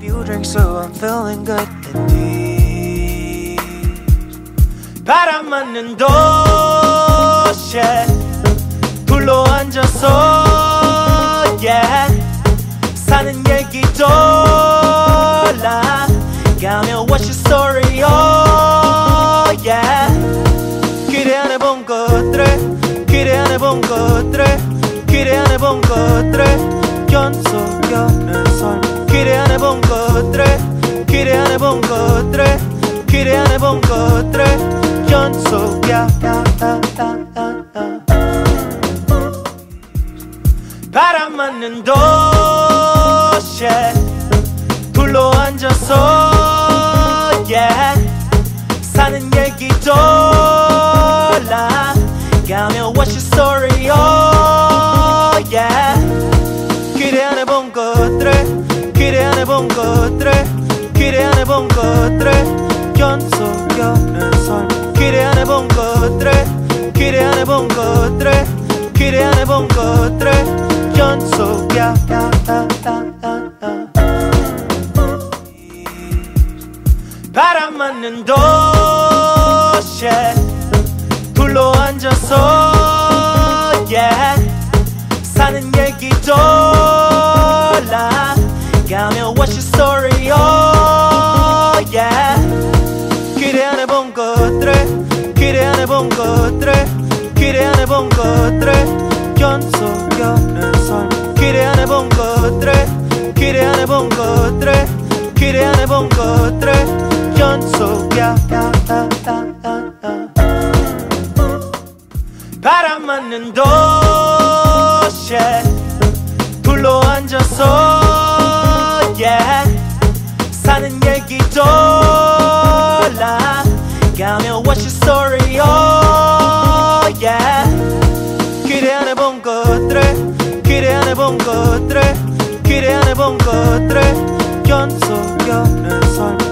few drinks, so I'm feeling good indeed. 바람 맞는 도시에 둘러 앉아서 yeah. 사는 얘기도 올라가며 What's your story, oh yeah. 기대 안 해본 것들을 기대 안 해본 것들을 기대 안 해본 것들을 연속여는 삶 기대 안 해본 것들을 기대 안 해본 것들을 기대 안 해본 것들을 연속야 바람 맞는 도시에 둘러 앉아서 yeah. 사는 얘기도 올라가며 What's your story, oh yeah. 기대 안 해본 것들을 기대 안 해본 것들을 기대 안 해본 것들을 연속여는 삶 기대 안 해본 것들을 기대 안 해본 것들을 기대 안 해본 것들을 연속야 바람 맞는 도시에 둘러 앉아서 yeah. 사는 얘기도 올라가며 What's your story, oh yeah. 기대 안 해본 것들을 기대 안 해본 것들을 기대 안 해본 것들을 연속여는 삶 기대 안 해본 것들을 기대 안 해본 것들을 기대 안 해본 것들을 연속야 바람 맞는 도시에 둘러 앉아서 yeah. 사는 얘기도 올라가며 What's your story, oh yeah. 기대 안 해본 것들을 기대 안 해본 것들을 기대 안 해본 것들을 연속여는 삶